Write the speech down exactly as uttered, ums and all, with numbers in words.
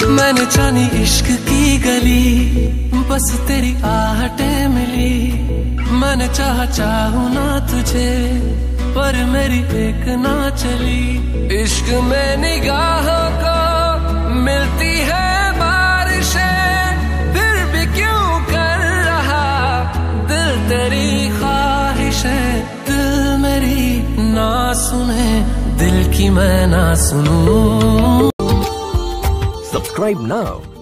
मैंने जानी इश्क की गली, बस तेरी आहटें मिली। मैंने चाहा चाहूं ना तुझे, पर मेरी एक ना चली। इश्क में निगाहों को मिलती है बारिशें, फिर भी क्यों कर रहा दिल तेरी ख्वाहिशें। दिल मेरी ना सुने, दिल की मैं ना सुनूं। Subscribe now